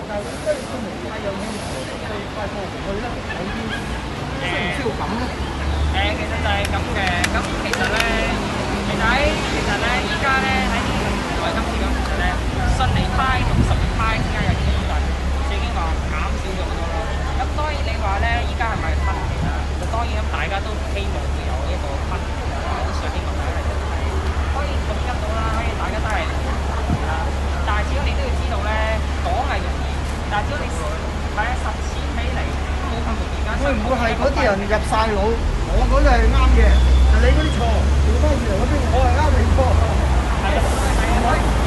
但係點解你個微辣又要去帶貨回去咧？有啲需唔需要咁咧？ 其實就係咁嘅。咁其實咧，依家咧喺我哋今次咁，其實咧新嚟派同實力派之間有已經話減少咗好多咯。咁當然你話咧，依家係咪分期啊？就當然咁，大家都希望會有一個分期啊，都想希望大家係可以統一到啦，可以大家都係啊。但係始終你都要知道咧，講係容易，但係只要你係實踐起嚟都冇咁容易。 會唔會係嗰啲人入晒腦？我嗰啲係啱嘅，但你嗰啲錯，調翻轉嚟嗰邊我係啱你錯。 係啊，係啊。